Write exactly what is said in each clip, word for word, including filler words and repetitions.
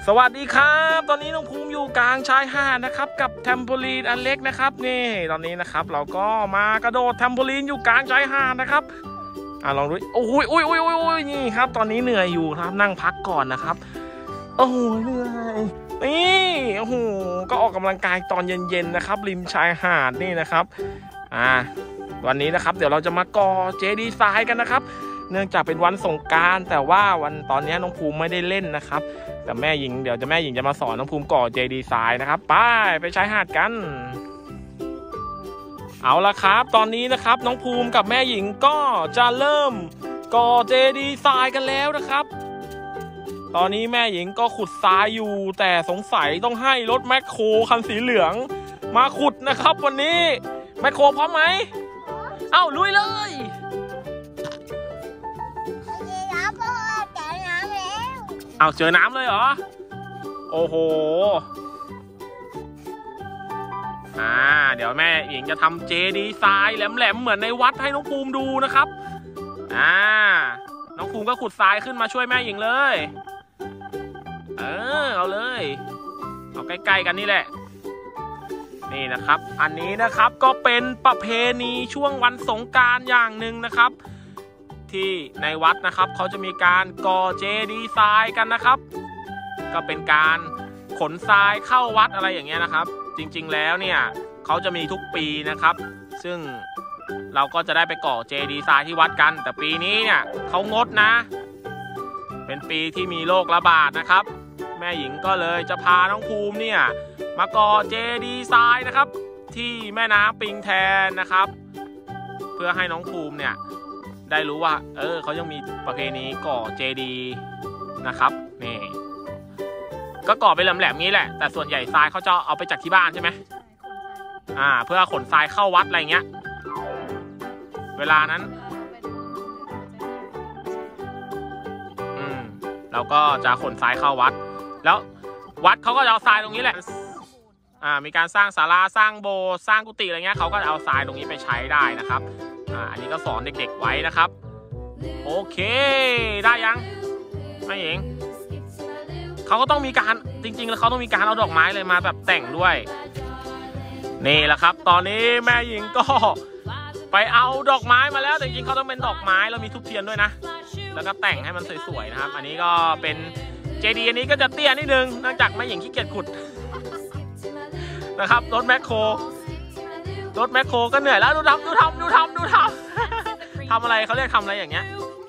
สวัสดีครับตอนนี้น้องภูมิอยู่กลางชายหาดนะครับกับแทมโพลีนอันเล็กนะครับนี่ตอนนี้นะครับเราก็มากระโดดแทมโพลีนอยู่กลางชายหาดนะครับอ่าลองดูโอ้ยโอ้ยโอ้ยโอ้ยนี่ครับตอนนี้เหนื่อยอยู่ครับนั่งพักก่อนนะครับโอ้โหเหนื่อยนี่โอ้โหก็ออกกำลังกายตอนเย็นๆนะครับริมชายหาดนี่นะครับอ่าวันนี้นะครับเดี๋ยวเราจะมาก่อเจดีย์ทรายกันนะครับเนื่องจากเป็นวันสงกรานต์แต่ว่าวันตอนนี้น้องภูมิไม่ได้เล่นนะครับแต่แม่หญิงเดี๋ยวจะแม่หญิงจะมาสอนน้องภูมิก่อเจดีย์ทรายนะครับไปไปชายหาดกันเอาละครับตอนนี้นะครับน้องภูมิกับแม่หญิงก็จะเริ่มก่อเจดีย์ทรายกันแล้วนะครับตอนนี้แม่หญิงก็ขุดทรายอยู่แต่สงสัยต้องให้รถแมคโครคันสีเหลืองมาขุดนะครับวันนี้แมคโครพร้อมไหมเอ้าลุยเลยเอาเจอน้ำเลยเหรอโอ้โหอ่าเดี๋ยวแม่หญิงจะทำเจดีย์ทรายแหลมๆเหมือนในวัดให้น้องภูมิดูนะครับอ่าน้องภูมิก็ขุดทรายขึ้นมาช่วยแม่หญิงเลยเออเอาเลยเอาใกล้ๆกันนี่แหละนี่นะครับอันนี้นะครับก็เป็นประเพณีช่วงวันสงกรานต์อย่างหนึ่งนะครับที่ในวัดนะครับเขาจะมีการก่อเจดีย์ทรายกันนะครับก็เป็นการขนทรายเข้าวัดอะไรอย่างเงี้ยนะครับจริงๆแล้วเนี่ยเขาจะมีทุกปีนะครับซึ่งเราก็จะได้ไปก่อเจดีย์ทรายที่วัดกันแต่ปีนี้เนี่ยเขางดนะเป็นปีที่มีโรคระบาดนะครับแม่หญิงก็เลยจะพาน้องภูมิเนี่ยมาก่อเจดีย์ทรายนะครับที่แม่น้ำปิงแทนนะครับเพื่อให้น้องภูมิเนี่ยได้รู้ว่าเออเขายังมีประเพณีก่อเจดีย์นะครับนี่ก็ก่อไปแหลมๆงี้แหละแต่ส่วนใหญ่ทรายเขาจะเอาไปจากที่บ้านใช่ไหมอ่าเพื่อขนทรายเข้าวัดอะไรเงี้ยเวลานั้นอืมเราก็จะขนทรายเข้าวัดแล้ววัดเขาก็จะเอาทรายตรงนี้แหละอ่ามีการสร้างศาลาสร้างโบสถ์สร้างกุฏิอะไรเงี้ยเขาก็จะเอาทรายตรงนี้ไปใช้ได้นะครับอ่าอันนี้ก็สอนเด็กๆไว้นะครับโอเคได้ยังไม่เองเขาก็ต้องมีการจริงๆแล้วเขาต้องมีการเอาดอกไม้เลยมาแบบแต่งด้วยนี่แหละครับตอนนี้แม่หญิงก็ไปเอาดอกไม้มาแล้วแต่จริงๆเขาต้องเป็นดอกไม้แล้วมีทุบเทียนด้วยนะแล้วก็แต่งให้มันสวยๆนะครับอันนี้ก็เป็นเจดีย์อันนี้ก็จะเตี้ยนิดนึงเนื่องจากแม่หญิงขี้เกียจขุดนะครับรถแมคโครรถแมคโครก็เหนื่อยแล้วดูทำดูทำดูทำดูทำทำอะไรเขาเรียกทำอะไรอย่างเงี้ย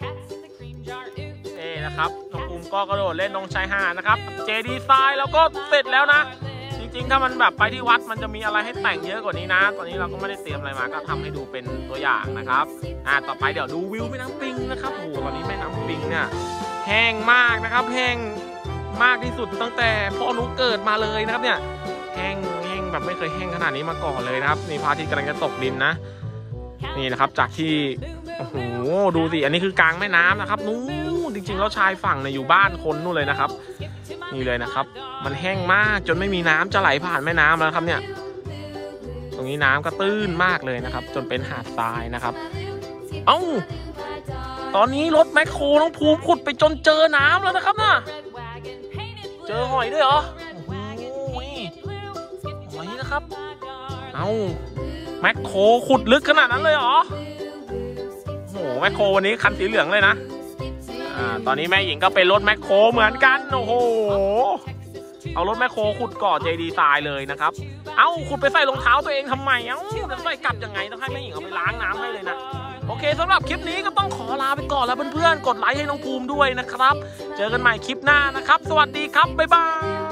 นี่นะครับน้องภูมิก็กระโดดเล่นตรงชายหาดนะครับเจดีย์ทรายแล้วก็เสร็จแล้วนะจริงๆถ้ามันแบบไปที่วัดมันจะมีอะไรให้แต่งเยอะกว่านี้นะตอนนี้เราก็ไม่ได้เตรียมอะไรมาก็ทำให้ดูเป็นตัวอย่างนะครับอ่าต่อไปเดี๋ยวดูวิวแม่น้ำปิงนะครับโอ้โหตอนนี้แม่น้ำปิงเนี่ยแห้งมากนะครับแห้งมากที่สุดตั้งแต่พ่อหนูเกิดมาเลยนะครับเนี่ยแห้งแห้งแบบไม่เคยแห้งขนาดนี้มาก่อนเลยนะครับนี่พระอาทิตย์กำลังจะตกดินนะนี่นะครับจากที่โอ้โหดูสิอันนี้คือกลางแม่น้ำนะครับนู้นจริงๆแล้วชายฝั่งเนี่ยอยู่บ้านคนนู่นเลยนะครับนี่เลยนะครับมันแห้งมากจนไม่มีน้ำจะไหลผ่านแม่น้ำแล้วครับเนี่ยตรงนี้น้ำก็ตื้นมากเลยนะครับจนเป็นหาดทรายนะครับเอ้าตอนนี้รถแมคโครน้องภูมิขุดไปจนเจอน้ำแล้วนะครับน่ะเจอหอยด้วยเหรอโอ้โหหอยนะครับเอ้าแมคโครขุดลึกขนาดนั้นเลยเหรอโอ้โหแมคโครวันนี้คันสีเหลืองเลยนะอ่าตอนนี้แม่หญิงก็เป็นรถแมคโครเหมือนกันโอ้โหเอารถแมคโครขุดก่อเจดีย์ทรายเลยนะครับเอ้าขุดไปใส่รองเท้าตัวเองทำไมเอ้าจะใส่กลับยังไงต้องให้แม่หญิงเอาไปล้างน้ำให้เลยนะโอเคสำหรับคลิปนี้ก็ต้องขอลาไปก่อนแล้วเพื่อนๆกดไลค์ให้น้องภูมิด้วยนะครับเจอกันใหม่คลิปหน้านะครับสวัสดีครับบ๊ายบาย